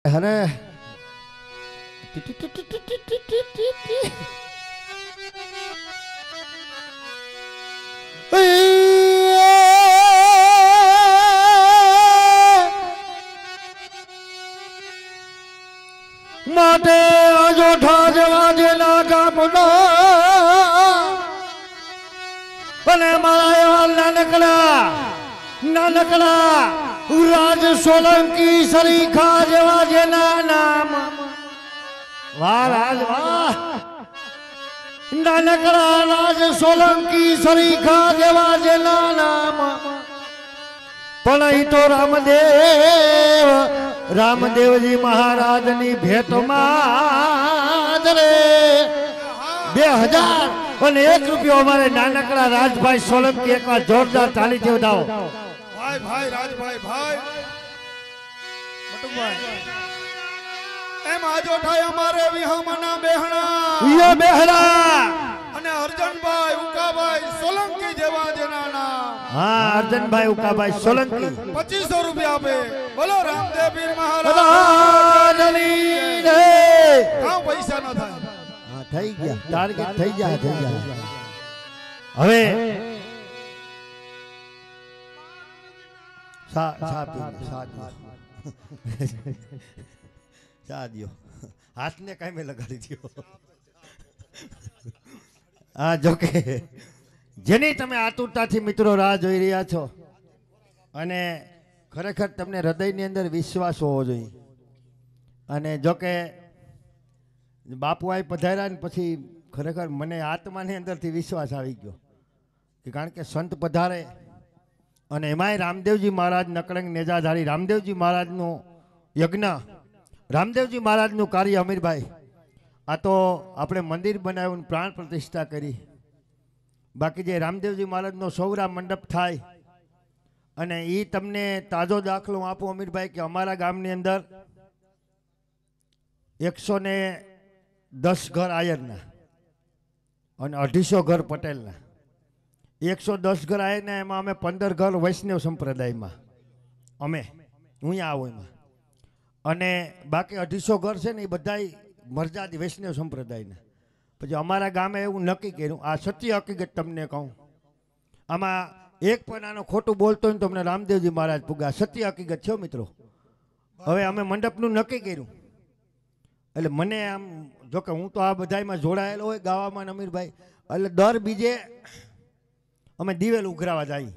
અરે માટે અજોઠા જેવા જેના ગામનો અને મારા એવા નાનકડા રાજ સોલંકી સરીખા જેવા જેના નામ વાહ રાજ વાહ નાનકડા રાજ સોલંકી સરીખા જેવા જેના નામ પણ ઈ તો રામદેવજી મહારાજની ભેટમાં રે 2001 રૂપિયો અમારે નાનકડા રાજભાઈ સોલંકી એકવાર જોરદાર તાળીથી વધાવો ભાઈ રાજભાઈ બટુભાઈ એમ આજો થાય અમારે વિહમના બેહણા અને અર્જનભાઈ ઉકાભાઈ સોલંકી જેવા જેના નામ હા અર્જનભાઈ ઉકાભાઈ સોલંકી 2500 રૂપિયા આપે બોલો રામદેવ પીર મહારાજની જય કાં પૈસા ન થાય હા થઈ ગયા ટાર્ગેટ થઈ ગયા હવે સાદિયો હાથને કાઈ મેં લગાડી દયો હા જોકે જેની તમે આતુરતાથી મિત્રો રાહ જોઈ રહ્યા છો અને ખરેખર તમને હૃદયની અંદર વિશ્વાસ હોવો જોઈએ અને જોકે બાપુ આઈ પધાર્યા ને પછી ખરેખર મને આત્માની અંદરથી વિશ્વાસ આવી ગયો કે કારણ કે સંત પધારે અને એમાંય રામદેવજી મહારાજ નકળંગ નેજાધારી રામદેવજી મહારાજનું યજ્ઞ રામદેવજી મહારાજનું કાર્ય અમીરભાઈ આ તો આપણે મંદિર બનાવ્યું પ્રાણ પ્રતિષ્ઠા કરી બાકી જે રામદેવજી મહારાજનો સૌરા મંડપ થાય અને એ તમને તાજો દાખલો આપું અમીરભાઈ કે અમારા ગામની અંદર 110 ઘર આયરના અને 250 ઘર પટેલના 110 ઘર આયરના એમાં અમે 15 ઘર વૈષ્ણવ સંપ્રદાયમાં અમે હું અહીંયા આવું એમાં અને બાકી 250 ઘર છે ને એ બધા મરજાદી વૈષ્ણવ સંપ્રદાયના પછી અમારા ગામે એવું નક્કી કર્યું આ સત્ય હકીકત તમને કહું આમાં એક પણ આનો ખોટું બોલતો હોય ને તમને રામદેવજી મહારાજ પૂગા સત્ય હકીકત છે મિત્રો હવે અમે મંડપનું નક્કી કર્યું એટલે મને આમ જોકે હું તો આ બધામાં જોડાયેલો હોય ગાવામાં અમીરભાઈ એટલે દર બીજે અમે દિવેલ ઉઘરાવા જઈએ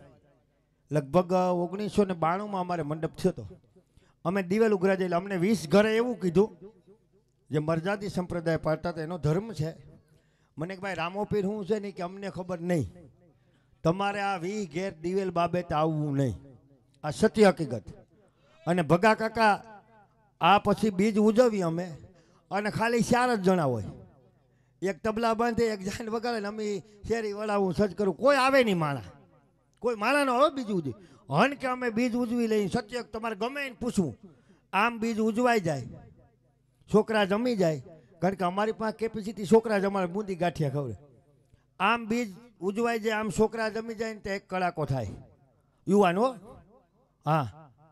લગભગ 1992માં અમારે મંડપ થયો હતો અમે દિવેલ ઉઘરા જઈએ અમને 20 ઘરે એવું કીધું જે મરજાદી સંપ્રદાય પાડતા હતા એનો ધર્મ છે મને કે ભાઈ રામોપીર શું છે નહીં કે અમને ખબર નહીં તમારે આ 20 ઘેર દિવેલ બાબતે આવવું નહીં આ સત્ય હકીકત અને ભગા કાકા આ પછી બીજ ઉજવીએ અમે અને ખાલી 4 જ જણા હોય એક તબલા બાંધે એક જાન વગાડે ને અમે શેરી વળાવું સજ કરું કોઈ આવે નહીં માણા કોઈ માણા ન આવે બીજ ઉજવી હન કે અમે બીજ ઉજવી લઈએ સત્ય તમારે ગમે એને પૂછવું આમ બીજ ઉજવાઈ જાય છોકરા જમી જાય કારણ કે અમારી પાસે કેપેસિટી છોકરા જ અમારે બુંદી ગાંઠિયા ખવડે આમ બીજ ઉજવાઈ જાય આમ છોકરા જમી જાય ને તો એક કડાકો થાય યુવાનો હા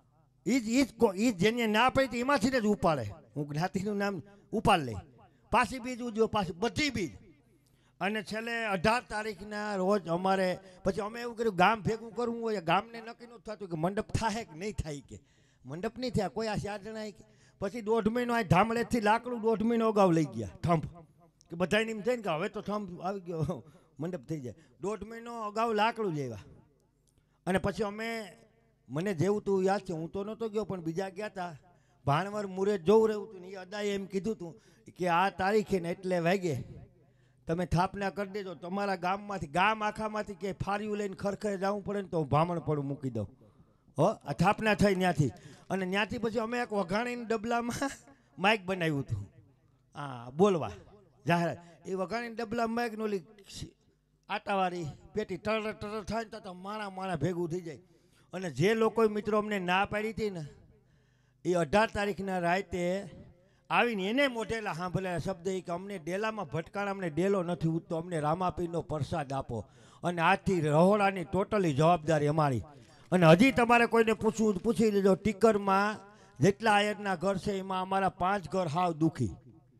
એ જેને ના પડી એમાંથી જ ઉપાડે હું જ્ઞાતિનું નામ ઉપાડ લઈ પાછી બીજ ઉજવો પાછી બધી બીજ અને છેલ્લે 18 તારીખના રોજ અમારે પછી અમે એવું કર્યું ગામ ભેગું કરવું હોય ગામને નક્કી નહોતું થતું કે મંડપ થાય કે નહીં થાય કે મંડપ નહીં થયા કોઈ આ 4 જણા પછી 1.5 મહિનો આ ધામળેથી લાકડું 1.5 મહિનો અગાઉ લઈ ગયા થંભ કે બધાને એમ થાય ને કે હવે તો થંભ આવી ગયો મંડપ થઈ જાય 1.5 મહિનો અગાઉ લાકડું લેવા અને પછી અમે મને જેવું તું યાદ છે હું તો નહોતો ગયો પણ બીજા ગયા હતા ભાણવર મુરે જોવું રહ્યું હતું ને એ અદાએ એમ કીધું હતું કે આ તારીખે ને એટલે વાગે તમે સ્થાપના કરી દેજો તમારા ગામમાંથી ગામ આખામાંથી કે ફાર્યું લઈને ખરખરે જવું પડે ને તો ભામણ પડું મૂકી દઉં હો આ સ્થાપના થઈ ત્યાંથી અને ત્યાંથી પછી અમે એક વઘાણીના ડબલામાં માઇક બનાવ્યું હતું હા બોલવા જાહેરાત એ વઘાણીના ડબલામાં માઇક નોલી આટાવાળી પેટી ટર થાય ને તો માણા ભેગું થઈ જાય અને જે લોકોએ મિત્રો અમને ના પાડી હતી ને એ 18 તારીખના રાતે આવીને એને મોઢેલા સાંભળેલા શબ્દ એ કે અમને ડેલામાં ભટકાણા અમને ડેલો નથી ઉઠતો અમને રામાપીરનો પ્રસાદ આપો અને આજથી રહોડાની ટોટલી જવાબદારી અમારી અને હજી તમારે કોઈને પૂછી લેજો ટીકરમાં જેટલા આયરના ઘર છે એમાં અમારા 5 ઘર હાવ દુખી.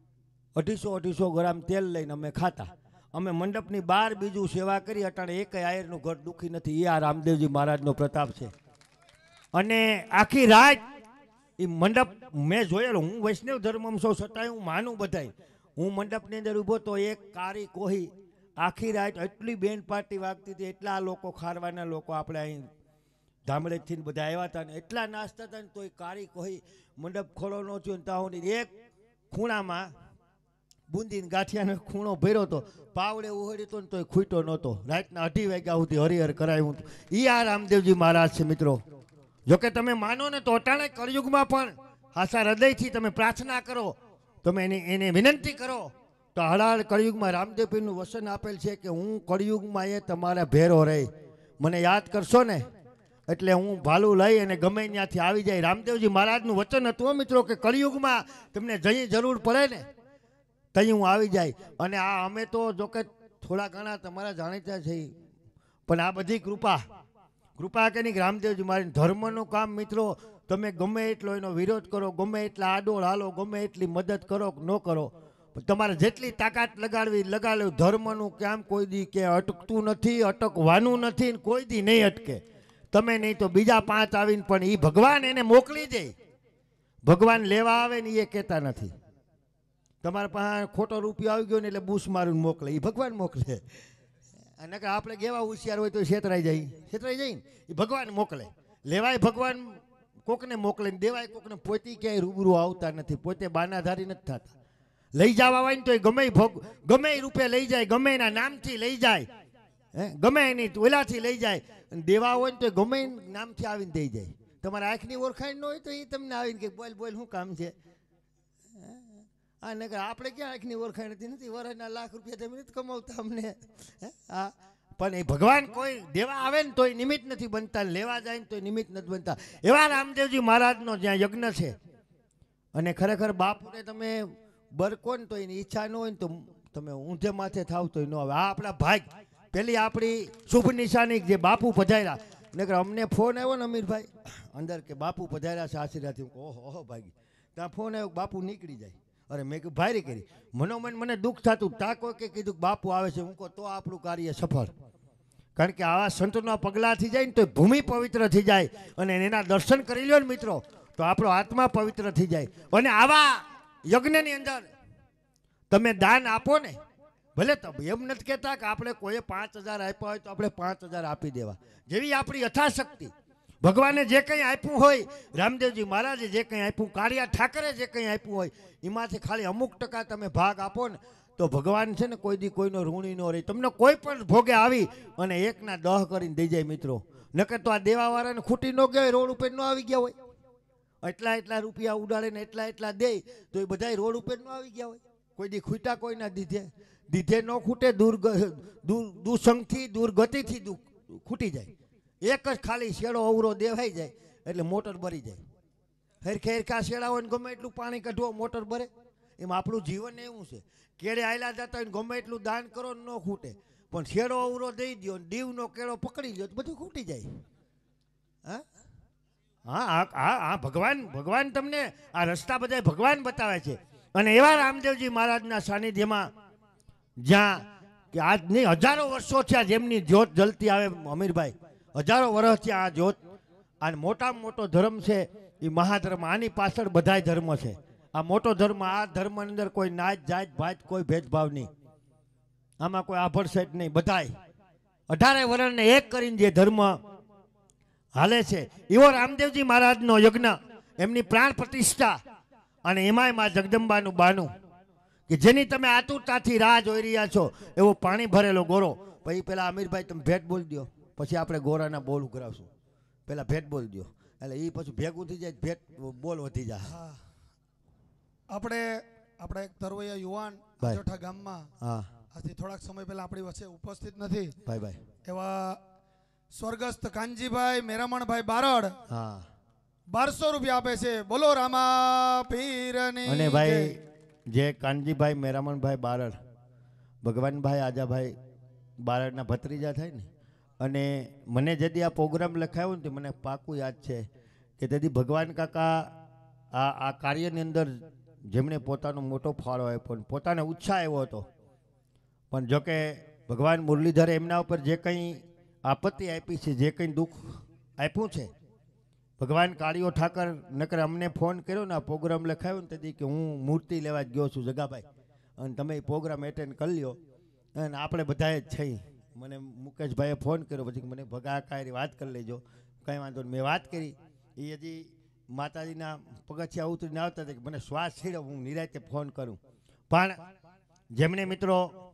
250 ગ્રામ તેલ લઈને અમે ખાતા. અમે મંડપની બહાર બીજું સેવા કરી, અટાણે એક આયરનું ઘર દુખી નથી. એ આ રામદેવજી મહારાજનો પ્રતાપ છે. અને આખી રાત એ મંડપ મેં જોયેલો. હું વૈષ્ણવ ધર્મમાં છું, છતાંય હું માનું બધાય. હું મંડપની અંદર ઊભો તો એક કારી કોહી આખી રાત એટલી બેન્ડ પાર્ટી વાગતી હતી, એટલા લોકો ખારવાના લોકો આપણે અહીં ગામડેથી બધા આવ્યા હતા ને એટલા નાસ્તા હતા ને તોય કારી કોઈ મંડપ ખોલો ન થયો ને તાહોની એક ખૂણામાં બુંદીને ગાંઠિયાનો ખૂણો ભર્યો હતો, પાવડે ઉહડ્યો હતો ને તોય ખૂટ્યો નહોતો. રાતના 2:30 વાગ્યા સુધી હરિહર કરાવ્યું હતું. એ આ રામદેવજી મહારાજ છે મિત્રો. જોકે તમે માનો ને તો અટાણે કળયુગમાં પણ હાસા હૃદયથી તમે પ્રાર્થના કરો, તમે એને વિનંતી કરો તો હળાળ કળયુગમાં રામદેવપીરનું વચન આપેલ છે કે હું કળયુગમાં એ તમારા ભેરો રહી, મને યાદ કરશો ને એટલે હું ભાલું લઈ અને ગમે ત્યાંથી આવી જાય. રામદેવજી મહારાજનું વચન હતું મિત્રો કે કળિયુગમાં તમને જઈ જરૂર પડે ને તઈ હું આવી જાય. અને આ અમે તો જોકે થોડા ઘણા તમારા જાણીતા છે, પણ આ બધી કૃપા કે નહીં રામદેવજી મહારાજ ધર્મનું કામ મિત્રો. તમે ગમે એટલો એનો વિરોધ કરો, ગમે એટલા આડોળ હાલો, ગમે એટલી મદદ કરો ન કરો, તમારે જેટલી તાકાત લગાડવી લગાડો. ધર્મનું કામ કોઈ દી કે અટકતું નથી, અટકવાનું નથી, કોઈ દી નહીં અટકે. તમે નહીં તો બીજા 5 આવીને પણ એ ભગવાન એને મોકલી દે. ભગવાન લેવા આવે ને એ કહેતા નથી. તમારા પાસે ખોટો રૂપિયો આવી ગયો ને એટલે બૂસ મારીને મોકલે, એ ભગવાન મોકલે. અને આપણે કેવા હોશિયાર હોય તો છેતરાઈ જાય ને એ ભગવાન મોકલે. લેવાય ભગવાન કોકને મોકલે ને દેવાય કોકને. પોતે ક્યાંય રૂબરૂ આવતા નથી, પોતે બાનાધારી નથી થતા. લઈ જવા હોય ને તો ગમે રૂપે લઈ જાય, ગમે એના નામથી લઈ જાય, ગમે એની ઓલાથી લઈ જાય. દેવા હોય ને તો ગમે નામથી આવીને દઈ જાય. તમારા આંખની ઓળખાણ ન હોય તો એ તમને આવીને કે બોલ શું કામ છે. નકર આપણે ક્યાં આંખની ઓળખાણ નથી, વર્ષના લાખ રૂપિયા તમે નથી કમાવતા અમને. હા, પણ એ ભગવાન કોઈ દેવા આવે ને તોય નિમિત્ત નથી બનતા, લેવા જાય ને તોય નિમિત્ત નથી બનતા. એવા રામદેવજી મહારાજનો જ્યાં યજ્ઞ છે. અને ખરેખર બાપુને તમે બરકો ને તો એની ઈચ્છા ન હોય ને તો તમે ઊંધે માથે થાવ તોય ન આવે. આ આપણા ભાગ પેલી આપણી શુભ નિશાની જે બાપુ પધાર્યા. નકર અમને ફોન આવ્યો ને અમીરભાઈ અંદર કે બાપુ પધાર્યા છે આશીર્વાદથી. ઓહો ભાગી ત્યાં ફોન આવ્યો બાપુ નીકળી જાય. અરે મેં કીધું ભારી કરી મનોમન મને દુઃખ થતું. તા કોઈ કે કીધું બાપુ આવે છે. હું કહું તો આપણું કાર્ય સફળ. કારણ કે આવા સંતોના પગલાંથી જાય ને તો ભૂમિ પવિત્ર થઈ જાય. અને એના દર્શન કરી લો ને મિત્રો તો આપણો આત્મા પવિત્ર થઈ જાય. અને આવા યજ્ઞની અંદર તમે દાન આપો ને, ભલે તો એમ નથી કહેતા કે આપણે કોઈએ 5000 આપ્યા હોય તો આપણે 5000 આપી દેવા. જેવી આપણી યથાશક્તિ ભગવાને જે કંઈ આપ્યું હોય, રામદેવજી મહારાજે જે કંઈ આપ્યું, કાળિયા ઠાકરે જે કંઈ આપ્યું હોય એમાંથી ખાલી અમુક ટકા તમે ભાગ આપો ને તો ભગવાન છે ને કોઈ દી કોઈનો ઋણી ન રહે. તમને કોઈ પણ ભોગે આવી અને 1ના 10 કરીને દઈ જાય મિત્રો. નકર તો આ દેવાવાળાને ખૂટી ન ગયા હોય, રોડ ઉપર ન આવી ગયા હોય, એટલા રૂપિયા ઉડાડે ને એટલા દે તો એ બધા રોડ ઉપર ન આવી ગયા હોય. કોઈ દી ખૂટા કોઈના દીધે ન ખૂટે. દુસંગથી દુર્ગતિથી ખૂટી જાય. એક જ ખાલી શેડો અવરો દેવાઈ જાય એટલે મોટર ભરી જાય. હેરખા શેડા હોય ને ગમે એટલું પાણી કાઢવો મોટર ભરે. એમ આપણું જીવન એવું છે. કેળે આયલા જતા હોય ગમે એટલું દાન કરો ને ન ખૂટે, પણ શેડો અવરો દઈ દો, દીવનો કેળો પકડી લો તો બધું ખૂટી જાય. હા ભગવાન તમને આ રસ્તા બધા ભગવાન બતાવે છે. અને એવા રામદેવજી મહારાજના સાનિધ્યમાં જ્યાં કે આજ નહીં હજારો વર્ષો થયા જેમની જ્યોત જલતી આવે અમીરભાઈ, હજારો વર્ષથી આ જ્યોત. આ મોટામાં મોટો ધર્મ છે એ મહાધર્મ. આની પાછળ બધાય ધર્મ છે. આ મોટો ધર્મ. આ ધર્મની અંદર કોઈ નાત જાત ભાત કોઈ ભેદભાવ નહીં, આમાં કોઈ આભડસેટ નહીં. બધાય 18 વર્ણને એક કરીને જે ધર્મ હાલે છે એવો રામદેવજી મહારાજનો યજ્ઞ, એમની પ્રાણ પ્રતિષ્ઠા. અને એમાંય માં જગદંબાનું બાનું કે જેની તમે આતુરતાથી રાહ જોઈ રહ્યા છો, એવો પાણી ભરેલો ગોરો. પછી પેલા અમીરભાઈ તમે ભેટ બોલી દો, પછી આપણે ગોરાના બોલ ઉઘરાવશું. પેલા ભેટ બોલી દો એટલે એ પછી ભેગું થઈ જાય, ભેટ બોલ વધી જાય. આપણે એક તરવૈયા યુવાન જોઠા ગામમાં આજથી થોડાક સમય પહેલા આપણી વચ્ચે ઉપસ્થિત નથી ભાઈ એવા સ્વર્ગસ્થ કાનજીભાઈ મેરામણભાઈ બારડ 1200 રૂપિયા આપે છે. બોલો રામા પીરની. અને ભાઈ જે કાનજીભાઈ મેરામણભાઈ બારડ ભગવાનભાઈ આજાભાઈ બારડના ભત્રીજા થાય ને, અને મને જેથી આ પ્રોગ્રામ લખાયો ને મને પાકું યાદ છે કે તેથી ભગવાન કાકા આ કાર્યની અંદર જેમણે પોતાનો મોટો ફાળો આપ્યો અને પોતાને ઉત્સાહ આવ્યો હતો, પણ જોકે ભગવાન મુરલીધરે એમના ઉપર જે કંઈ આપત્તિ આપી છે, જે કંઈ દુઃખ આપ્યું છે, ભગવાન કાળીઓ ઠાકર નકર અમને ફોન કર્યો ને આ પ્રોગ્રામ લખાયો ને તેથી કે હું મૂર્તિ લેવા જ ગયો છું જગાભાઈ, અને તમે એ પ્રોગ્રામ એટેન્ડ કરી લ્યો અને આપણે બધાએ જ થઈ. મને મુકેશભાઈએ ફોન કર્યો, પછી મને ભગા કાંઈ વાત કરી લેજો, કંઈ વાંધો નહીં. મેં વાત કરી, એ હજી માતાજીના પગથિયા ઉતરીને આવતા હતા કે મને શ્વાસ છીડો, હું નિરાતે ફોન કરું. પણ જેમણે મિત્રો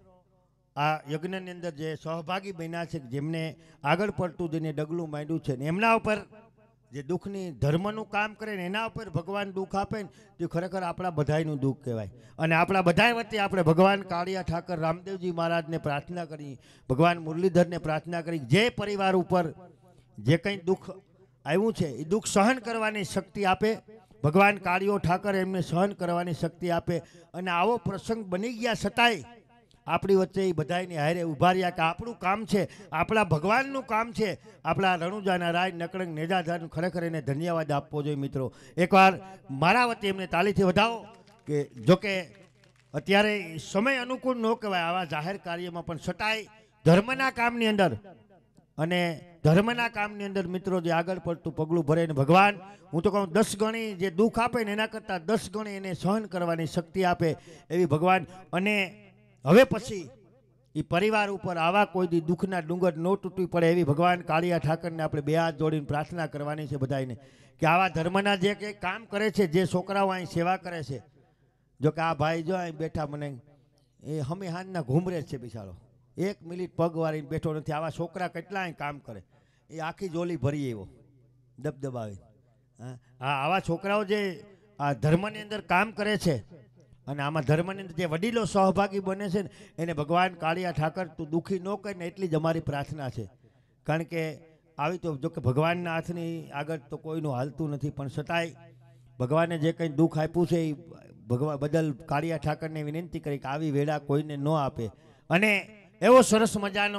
આ યજ્ઞની અંદર જે સહભાગી બન્યા છે, જેમને આગળ પડતું જેને ડગલું માંડ્યું છે ને એમના ઉપર જે દુઃખની ધર્મનું કામ કરે ને એના ઉપર ભગવાન દુઃખ આપે ને તે ખરેખર આપણા બધાયનું દુઃખ કહેવાય. અને આપણા બધાય વચ્ચે આપણે ભગવાન કાળિયા ઠાકર રામદેવજી મહારાજને પ્રાર્થના કરી, ભગવાન મુરલીધરને પ્રાર્થના કરી, જે પરિવાર ઉપર જે કંઈ દુઃખ આવ્યું છે એ દુઃખ સહન કરવાની શક્તિ આપે ભગવાન કાળિયો ઠાકર, એમને સહન કરવાની શક્તિ આપે. અને આવો પ્રસંગ બની ગયા છતાંય આપણી વચ્ચે એ બધાની હારે ઊભા રહ્યા કે આપણું કામ છે, આપણા ભગવાનનું કામ છે, આપણા રણુજાના રાજ નકળંગ નેજાધારનું ખરેખર એને ધન્યવાદ આપવો જોઈએ. મિત્રો એકવાર મારા વતી એમને તાળીથી વધાવો કે જોકે અત્યારે સમય અનુકૂળ ન કહેવાય આવા જાહેર કાર્યમાં, પણ છતાંય ધર્મના કામની અંદર અને ધર્મના કામની અંદર મિત્રો જે આગળ પડતું પગલું ભરે ને ભગવાન હું તો કહું 10 ગણી જે દુઃખ આપે ને એના કરતાં 10 ગણી એને સહન કરવાની શક્તિ આપે એવી ભગવાન. અને હવે પછી એ પરિવાર ઉપર આવા કોઈ દી દુઃખના ડુંગર ન તૂટી પડે એવી ભગવાન કાળિયા ઠાકરને આપણે બે હાથ જોડીને પ્રાર્થના કરવાની છે બધાને કે આવા ધર્મના જે કંઈ કામ કરે છે, જે છોકરાઓ અહીં સેવા કરે છે, જો કે આ ભાઈ જો અહીં બેઠા મને એ હમી હાનના ઘૂમરે છે બિચારો, 1 મિનિટ પગ વાળીને બેઠો નથી. આવા છોકરા કેટલા અહીં કામ કરે, એ આખી જોલી ભરી એવો દબદબાવી. હા, આવા છોકરાઓ જે આ ધર્મની અંદર કામ કરે છે અને આમાં ધર્મની અંદર જે વડીલો સહભાગી બને છે ને એને ભગવાન કાળિયા ઠાકર તું દુઃખી ન કરીને એટલી જ અમારી પ્રાર્થના છે. કારણ કે આવી તો જો કે ભગવાનના હાથની આગળ તો કોઈનું હાલતું નથી, પણ છતાંય ભગવાને જે કંઈ દુઃખ આપ્યું છે એ ભગવાન બદલ કાળિયા ઠાકરને વિનંતી કરી કે આવી વેળા કોઈને ન આપે. અને એવો સરસ મજાનો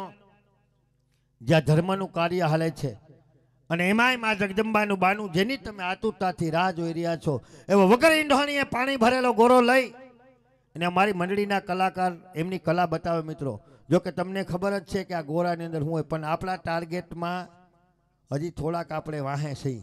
જ્યાં ધર્મનું કાર્ય હાલે છે અને એમાંય મા જગદંબાનું બાનું જેની તમે આતુરતાથી રાહ જોઈ રહ્યા છો, એવો વગર ઈંઢોણીએ પાણી ભરેલો ગોરો લઈ અને અમારી મંડળીના કલાકાર એમની કલા બતાવે. મિત્રો જો કે તમને ખબર જ છે કે આ ગોરાની અંદર હું હોય, પણ આપણા ટાર્ગેટમાં હજી થોડાક આપણે વાહે છીએ,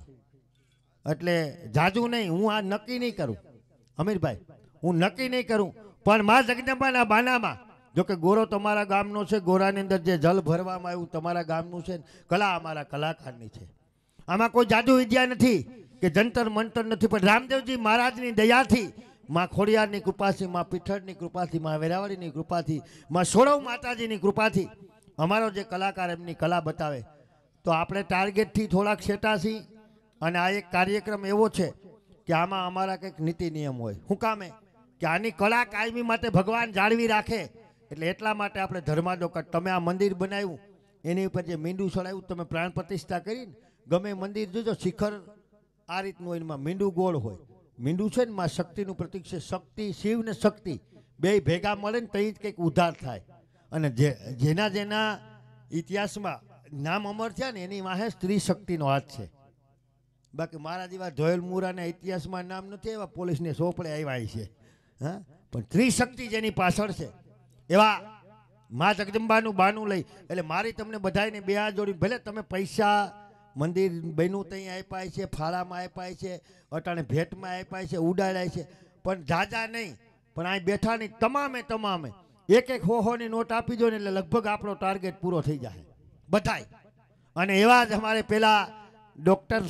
એટલે જાજુ નહીં. હું આ નક્કી નહીં કરું અમીરભાઈ, હું નક્કી નહીં કરું, પણ મા જગદંબાના બાનામાં જો કે ગોરો તમારા ગામનો છે, ગોરાની અંદર જે જલ ભરવામાં આવ્યું તમારા ગામનું છે, કલા અમારા કલાકારની છે. આમાં કોઈ જાદુ વિદ્યા નથી કે જંતર મંતર નથી, પણ રામદેવજી મહારાજની દયાથી, માં ખોડિયારની કૃપાથી, માં પીઠળની કૃપાથી, માં વેરાવળીની કૃપાથી, માં સોળવ માતાજીની કૃપાથી અમારો જે કલાકાર એમની કલા બતાવે તો આપણે ટાર્ગેટથી થોડાક છેટા છીએ. અને આ એક કાર્યક્રમ એવો છે કે આમાં અમારા કંઈક નીતિ નિયમ હોય. શું કામે કે આની કલા કાયમી માટે ભગવાન જાળવી રાખે, એટલે એટલા માટે આપણે ધર્માદો કર. તમે આ મંદિર બનાવ્યું એની ઉપર જે મીંડું ચડાવ્યું, તમે પ્રાણ પ્રતિષ્ઠા કરીને ગમે મંદિર જોજો શિખર આ રીતનું હોય, એમાં મીંડું ગોળ હોય. મીંડું છે ને માં શક્તિનું પ્રતીક છે. શક્તિ, શિવ ને શક્તિ બે ભેગા મળે ને તઈ જ કંઈક ઉદ્ધાર થાય. અને જેના જેના ઇતિહાસમાં નામ અમર થયા ને એની વાહે સ્ત્રી શક્તિનો હાથ છે. બાકી મારા જેવા ધોયેલ મુરાના ઇતિહાસમાં નામ નથી, એવા પોલીસને સોપડે આવ્યા છે. હા, પણ સ્ત્રી શક્તિ જેની પાછળ છે એવા મા જગદંબાનું બાનું લઈ એટલે મારી તમને બધાને બે હાથ જોડી, ભલે તમે પૈસા મંદિર બન્યું ત્યાં આપ્યા છે, ફાળામાં આપ્યા છે, અટાણે ભેટમાં આપ્યા છે, ઉડાડ્યા છે, પણ જાજા નહીં. પણ અહીં બેઠાની તમામે એક હોની નોટ આપી દો ને એટલે લગભગ આપણો ટાર્ગેટ પૂરો થઈ જાય બધાય. અને એવા જ અમારે પેલા ડૉક્ટર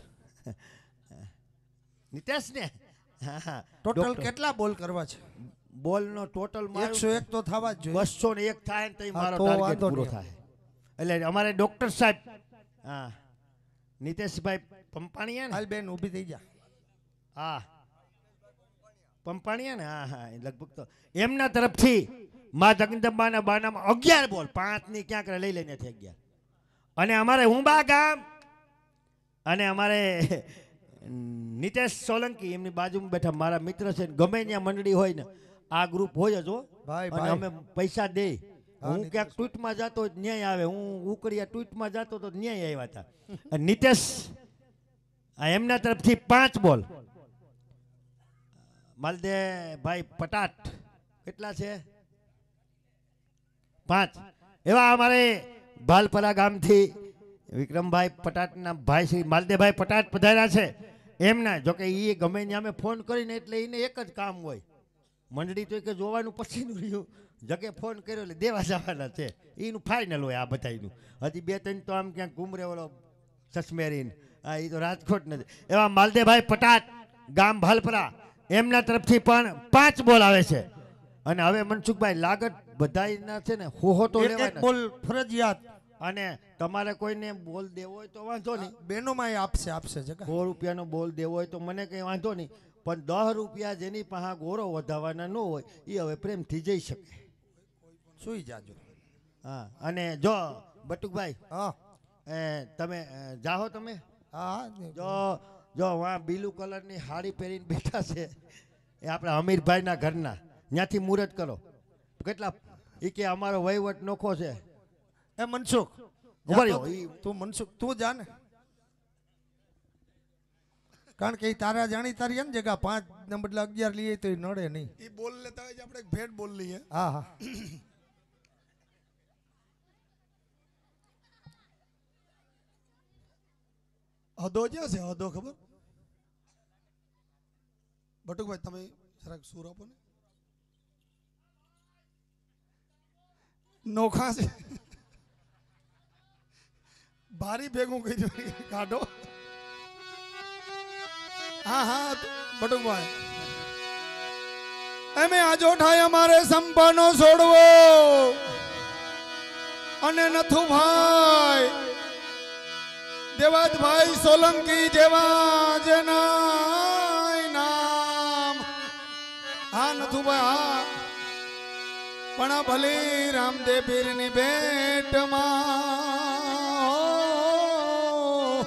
નિતેશ ને ટોટલ કેટલા બોલ કરવા છે? બોલનો ટોટલ 101 તો થવા જ જોઈએ. 201 થાય ને તો મારો ટાર્ગેટ પૂરો થાય. એટલે અમારે ડૉક્ટર સાહેબ, હા નિતેશભાઈ પંપાણીયા ને, હાલ બેન ઊભી થઈ જા. હા પંપાણીયા ને, હા લગભગ તો એમના તરફથી મા જગદંબાના બાનામાં 11 બોલ, 5 ની ક્યાંક લઈ લઈને 11. અને અમારે ઉંબા ગામ અને અમારે નિતેશ સોલંકી એમની બાજુમાં બેઠા મારા મિત્ર છે. ગમે ત્યાં મંડળી હોય ને આ ગ્રુપ હોય જ હો, અને અમે પૈસા દે. હું ક્યાંક ટ્વીટમાં જતો ન્યાય આવે, હું ઉકળિયા ટ્વીટમાં જતો તો ન્યાય આવ્યા હતા. નિતેશ એમના તરફથી 5 બોલ માલદેભાઈ પટાટ કેટલા છે? 5. એવા અમારે ભાલપરા ગામથી વિક્રમભાઈ પટાટના ભાઈ શ્રી માલદેભાઈ પટાટ પધાર્યા છે. એમના જોકે એ ગમે ત્યાં અમે ફોન કરીને એટલે એને એક જ કામ હોય, મંડળી તો કે જોવાનું પછીનું રહ્યું, જગે ફોન કર્યો એટલે દેવા જવાના છે, એનું ફાઇનલ હોય આ બધાનું. હજી 2-3 તો આમ ક્યાંક ઘૂમરે ઓલો સસમેરીન, હા એ તો રાજકોટ નથી. એવા માલદેભાઈ પટાટ ગામ ભાલપરા એમના તરફથી પણ 5 બોલ આવે છે. અને હવે મનસુખભાઈ લાગત બધાયના છે ને હોહો તો લેવાના, બોલ ફરજિયાત. અને તમારે કોઈને બોલ દેવો હોય તો વાંધો નહીં, બેનોમાં આપશે જગા. 100 રૂપિયાનો બોલ દેવો હોય તો મને કંઈ વાંધો નહીં, પણ 10 રૂપિયા જેની પાસે ગોરો વધારવાના ન હોય એ હવે પ્રેમથી જઈ શકે. સુઈ જાજો. હા, અને જો બટુકભાઈ હા તમે જાઓ તમે. હા જો વાં બ્લુ કલરની સાડી પહેરીને બેઠા છે એ આપણા અમીરભાઈના ઘરના, ત્યાંથી મુહૂર્ત કરો. કેટલા એ કે અમારો વહીવટ નોખો છે. એ મનસુખ તું મનસુખ તું જા ને, કારણ કે તારા જાણી તારી એમ જગા 5 ના બદલે 11 લઈએ તો નડે નહીં. એ બોલ લેતા હોય આપણે ભેટ બોલ લઈએ. હા હા હદો ક્યાં છે? હદો ખબર? બટુકભાઈ તમે જરાક સૂર આપો ને. નોખા છે, ભારી ભેગું કર્યું કાઢો. હા હા બટુકભાઈ, એમે આજો ઠાય અમારે સંપાનો છોડવો અને નથુભાઈ દેવાજભાઈ સોલંકી જેવા જેના નામ. હા નથુભાઈ હા, પણ ભલી રામદેવ પીરની ભેટમાં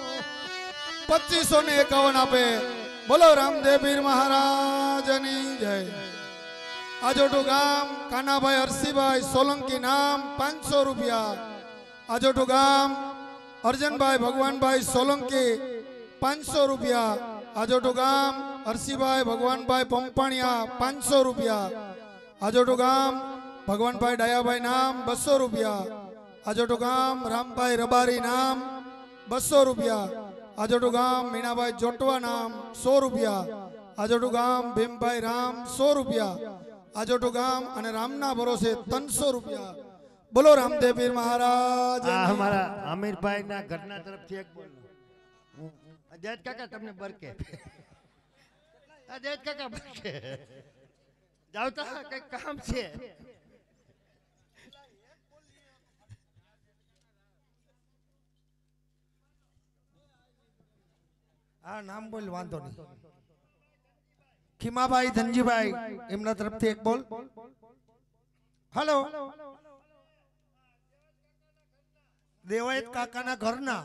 2551 આપે. બોલો રામદેવ પીર મહારાજની જય. આજોટું ગામ કાનાભાઈ હરસીભાઈ સોલંકી નામ 500 રૂપિયા. આજોટું ગામ અર્જનભાઈ ભગવાનભાઈ સોલંકી 500 રૂપિયા. આજોટું ગામ હરસીભાઈ ભગવાનભાઈ પંપાણિયા 500 રૂપિયા. આજોટું ગામ ભગવાનભાઈ ડાયાભાઈ નામ 200 રૂપિયા. આજોટું ગામ રામભાઈ રબારી નામ 200 રૂપિયા. આજોટું ગામ મીણાભાઈ જોટવા નામ 100 રૂપિયા. આજોટું ગામ ભીમભાઈ રામ 100 રૂપિયા. આજોટું ગામ અને રામના ભરોસે 300 રૂપિયા. બોલો રામદેવ પીર મહારાજ. અમારા અમીરભાઈના ઘરના તરફથી એક બોલ. અજય કાકા તમને બરકે, અજય કાકા બરકે જાવ તો કઈ કામ છે. હા નામ બોલ વાંધો નહીં. ખીમાભાઈ ધનજીભાઈ એમના તરફથી એક બોલ. હલો દેવાયત કાકાના ઘરના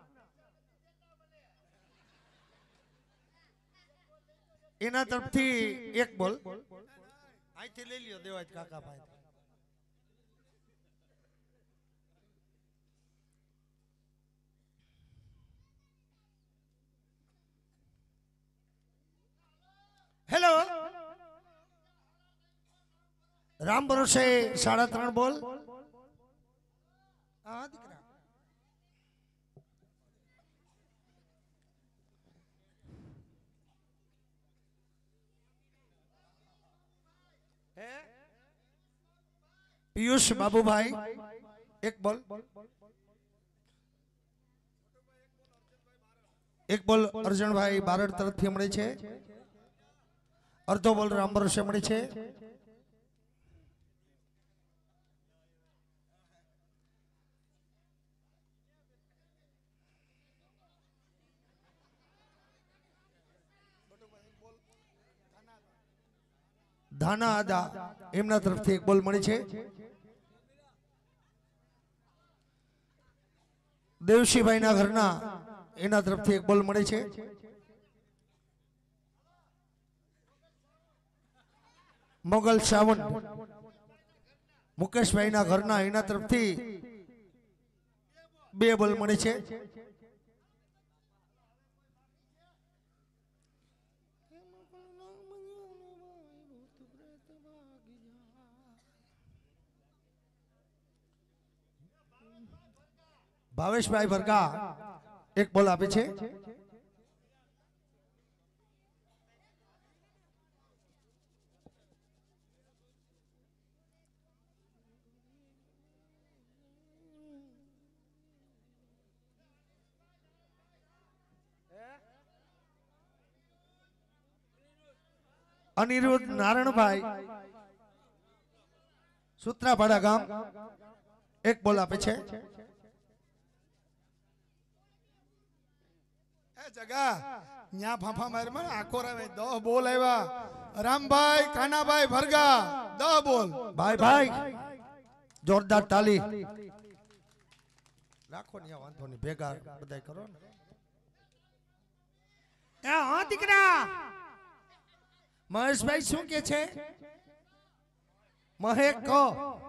એના તરફથી એક બોલ. અહીંથી લઈ લ્યો દેવાયત કાકા ભાઈ. હેલો રામ ભરોસે 3.5 બોલ. હા દીકરા પિયુષ બાબુભાઈ એક બોલ. એક બોલ અર્જણભાઈ બારડ તરફથી મળે છે. અર્ધો બોલ રામ ભરોસે મળે છે. ધાના આદા એમના તરફથી એક બોલ મળી છે. દેવશીભાઈ ના ઘરના એના તરફથી એક બોલ મળે છે. મોગલ સાવંત મુકેશભાઈ ના ઘરના એના તરફથી 2 બોલ મળે છે. ભાવેશભાઈ ભરગા એક બોલ આપે છે. અનિરુદ્ધ નારણભાઈ સૂત્રાપાડા ગામ એક બોલ આપે છે. જગા ન્યા ફાફા મારી મને આખો રાવે 10 બોલ આવ્યા. રામભાઈ કાનાભાઈ ભરગા 10 બોલ. ભાઈ ભાઈ જોરદાર તાલી રાખો ને, વાંધો નહીં, ભેગા બધાય કરો ને. હા દીકરા મહેશભાઈ શું કે છે? મહેક કહો.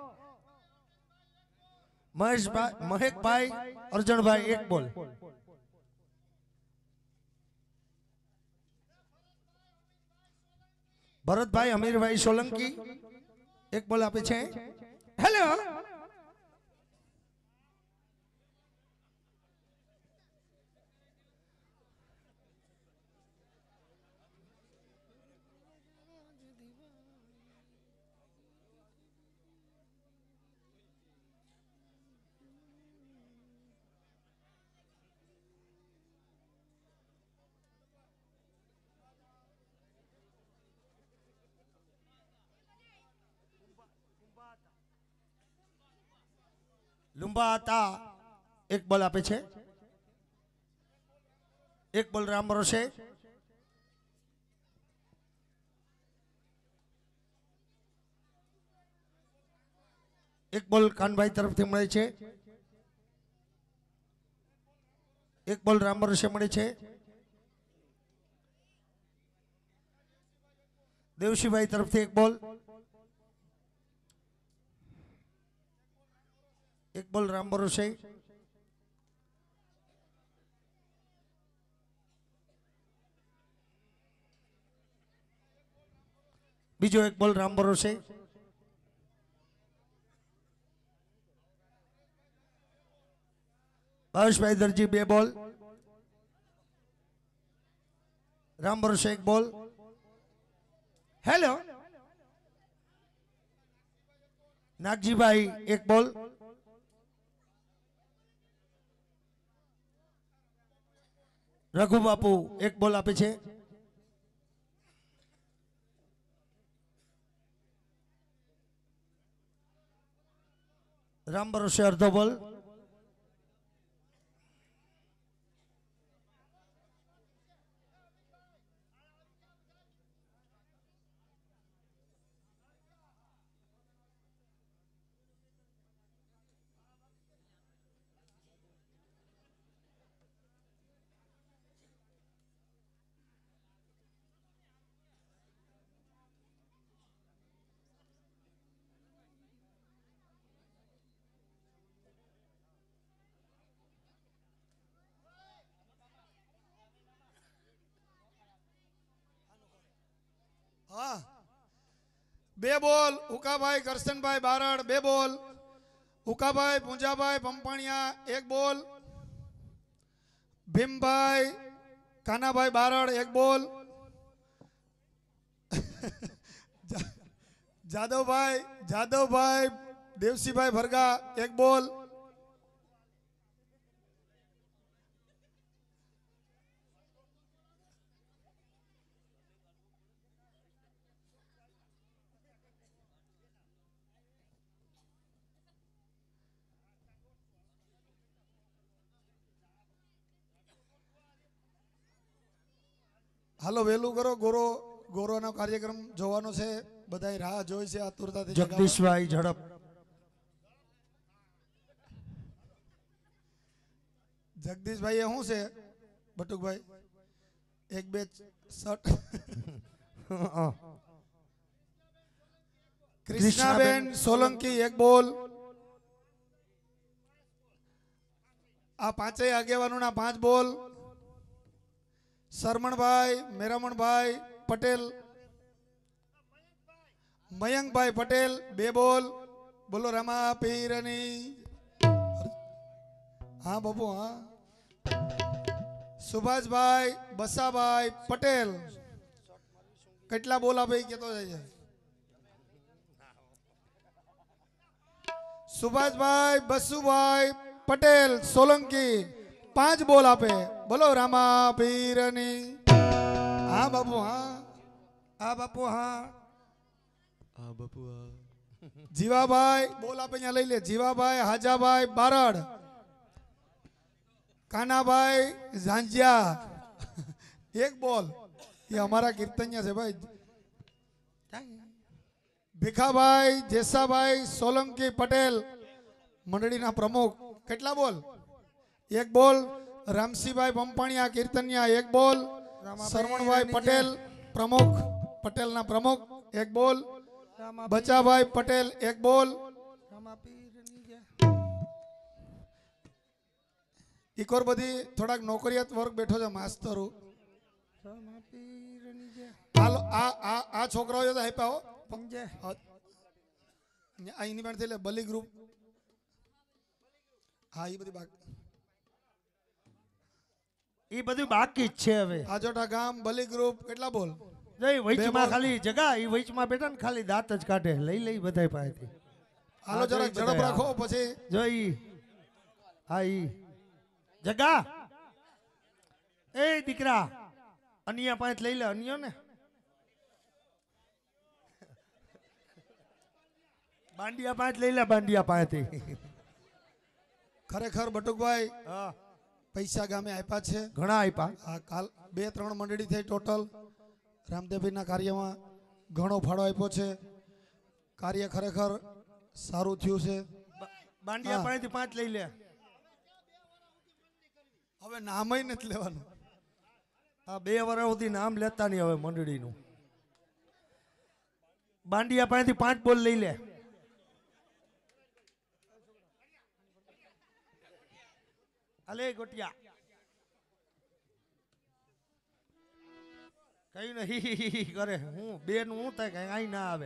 મહેકભાઈ અર્જણભાઈ એક બોલ. ભરતભાઈ અમીરભાઈ સોલંકી એક બોલ આપે છે. હેલો લુંબા હતા એક બોલ આપે છે. એક બોલ રામ ભરોસે. એક બોલ કાનભાઈ તરફથી મળે છે. એક બોલ રામ ભરોસે મળે છે. દેવશીભાઈ તરફથી એક બોલ. एक बोल राम भरोसे. बीजो एक बोल राम भरोसे. भावेशभाई दर्जी 2 बोल. राम भरोसे 1 बोल. हेलो नागजी भाई 1 बोल. रघु बापू 1 बोल आपे छे. राम भरोसे अर्धो बोल. હા 2 બોલ. ઉકાભાઈ કરશનભાઈ બારડ 2 બોલ. ઉકાભાઈ પૂંજાભાઈ પંપાણિયા 1 બોલ. ભીમભાઈ કાનાભાઈ બારડ 1 બોલ. જાદવભાઈ દેવસીભાઈ ભરગા 1 બોલ. હાલો વેલું કરો. ગોરોનો કાર્યક્રમ જોવાનો છે. બધાય રાહ જોઈ છે આતુરતાથી. જગદીશભાઈ ઝડપ. જગદીશભાઈ એ શું છે બટુકભાઈ? 1 2 શર્ટ. કૃષ્ણાબેન સોલંકી 1 બોલ. આ પાંચેય આગેવાનોના 5 બોલ. શરમણભાઈ મેરામણભાઈ પટેલ મયંકભાઈ પટેલ 2 બોલ. બોલો રામા પીરની. हाँ बाबू हाँ सुभाषभाई बसाभाई पटेल કેટલા બોલ આપે ઈ કહેતો જાય છે સુભાષભાઈ બસુભાઈ પટેલ સોલંકી 5 બોલ આપે બોલો રામા પીરની हाँ बाबू हाँ આ બાપુ હા જીવાભાઈ બોલ આપે અહીંયા લઈ લે જીવાભાઈ હાજાભાઈ બારડ कानाभाई झांझिया 1 बोल ये हमारा कीर्तनिया से भाई भिखाभाई जेसाभाई सोलंकी पटेल मंडली ना प्रमुख કેટલા बोल 1 बोल रामसीभाई पंपाणिया कीर्तनिया 1 बोल सरवणभाई पटेल प्रमुख पटेल ना प्रमुख 1 बोल बचाभाई पटेल 1 बोल एक और बधी थोड़ा नौकरियात वर्ग बैठो છે માસ્તરો હાલો આ છોકરાઓ જો આપ્યા હો સમજે આ એની પાસે લે બલી ગ્રુપ હા એ બધી બાકી એ બધું બાકી જ છે હવે આજોટા ગામ બલી ગ્રુપ કેટલા બોલ જઈ વૈચમાં ખાલી જગા એ વૈચમાં બેઠા ને ખાલી દાંત જ કાઢે લઈ બધાય પાસેથી હાલો જરાક ઝડપ રાખો પછી જોઈ હા ઈ जगा ए दीकरा अनिया पांच लई ले अनियो ने बांडिया पांच लई ले बांडिया पांच खरेखर बटुकभाई पैसा गामे आप्या छे घणा आप्या आ काल 2-3 मंडળી થઈ टोटल रामदेवભાઈના કાર્યમાં ઘણો ફાળો આપ્યો છે કાર્ય ખરેખર સારું થયું છે बांडिया पांच 5 લઈ લે હવે નામય નથી લેવાનું આ 2 વર્ષ સુધી નામ લેતા નહીં હવે મંડળીનું બાંડિયા પાસેથી 5 બોલ લઈ લે અલે ગોટિયા કઈ નહીં કરે હું બે નું હું થાય કઈ આઈ ના આવે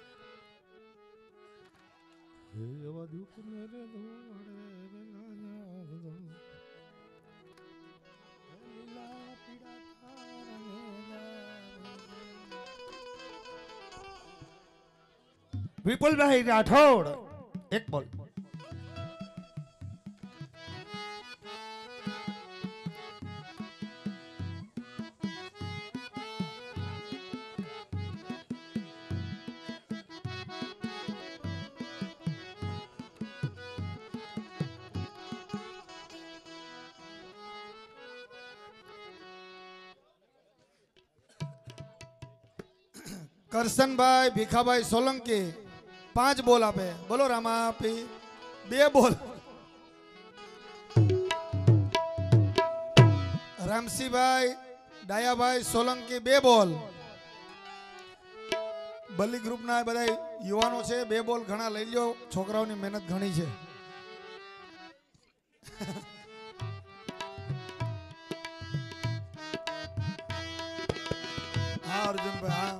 विपुल भाई राठौड़ 1 बोल કરશનભાઈ ભીખાભાઈ સોલંકી 5 બોલ આપે બોલો રામા પી 2 બોલ રામસીભાઈ ડાયાભાઈ સોલંકી 2 બોલ બલી ગ્રુપના બધા યુવાનો છે 2 બોલ ઘણા લઈ લ્યો છોકરાઓની મહેનત ઘણી છે હા અર્જુનભાઈ હા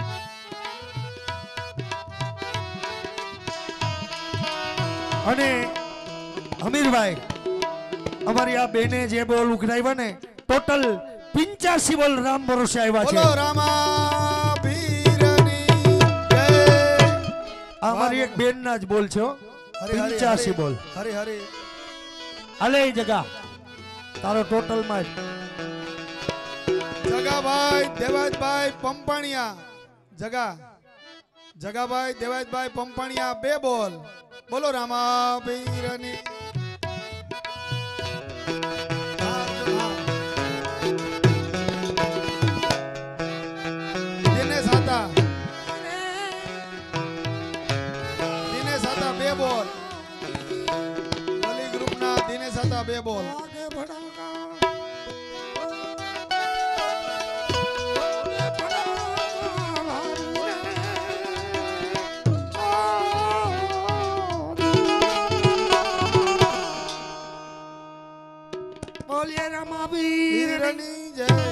અને હમીરભાઈ અમારી આ બેને જે બોલ ઉઘરાવ્યા ને ટોટલ 85 બોલ રામ ભરોસે આવ્યા છે બોલો રામા પીરની જય અમારી એક બેન ના જ બોલ છે હો 85 બોલ હરી હરી અલે જગા તારો ટોટલ માં જગાભાઈ દેવાજભાઈ પંપાણિયા જગાભાઈ દેવાજભાઈ પંપાણિયા 2 બોલ बोलो रामा पीरनी दिनेश आता 2 बोल बली ग्रुप ना दिनेश आता 2 बोल बोलिए रामा पीरनी जय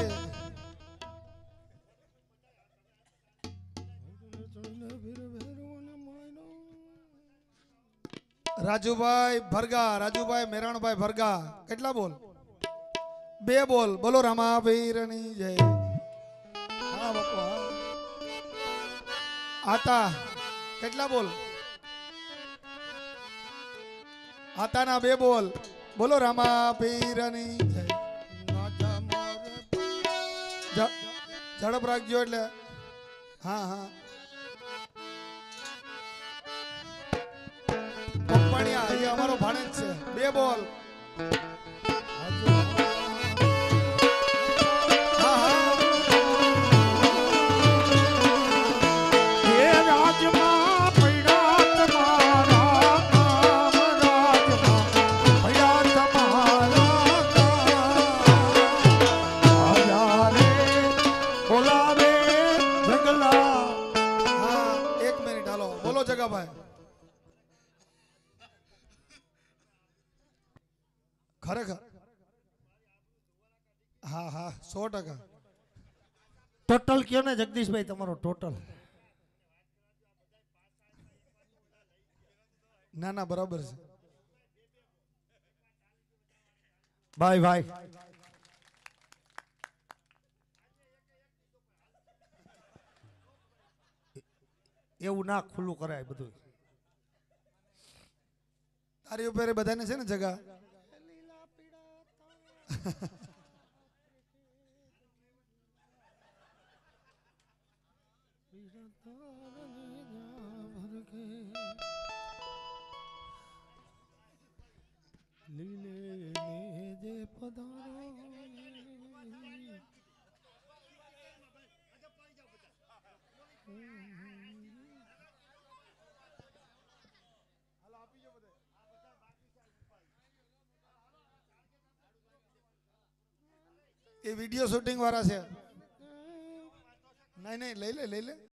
રાજુભાઈ ભરગા, રાજુભાઈ મેરાણભાઈ ભરગા, કેટલા બોલ? 2 બોલ. બોલો રામાવીરની જય. હા બાપુ હા. આતા કેટલા બોલ? આતાના 2 બોલ. બોલો રામાવીરની જય. ઝડપ રાખજો એટલે. હા હા. પપ્પાણિયા એ અમારો ભાણેજ છે. 2 બોલ. હા હા. એ રાજમાં પડ્યા તમારા કામ, રાજમાં પડ્યા તમારા કામ. રાજા રે બોલાવે જંગલા. હા 1 મિનિટ હાલો. બોલો જગાભાઈ. ખરેખર હા હા 100%. ટોટલ કયો ને જગદીશભાઈ તમારો ટોટલ. ના ના બરાબર છે. ભાઈ ભાઈ એવું ના ખુલ્લું કરાય બધું. તારી ઉપર એ બધાને છે ને જગા. એ વિડિયો શૂટિંગ વાળા છે. નહીં નહીં લઈ લે લઈ લે.